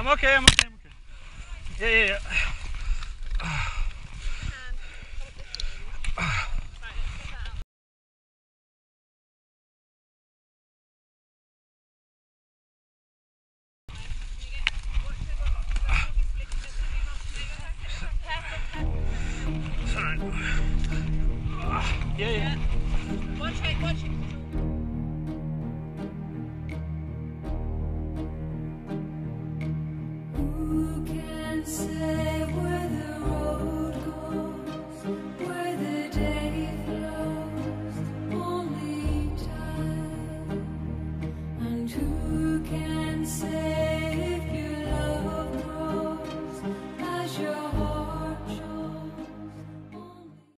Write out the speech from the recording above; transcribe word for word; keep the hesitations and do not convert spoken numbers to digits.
I'm okay, I'm okay, I'm okay. Yeah, yeah, yeah. It's alright. Yeah, yeah. Watch it, watch it.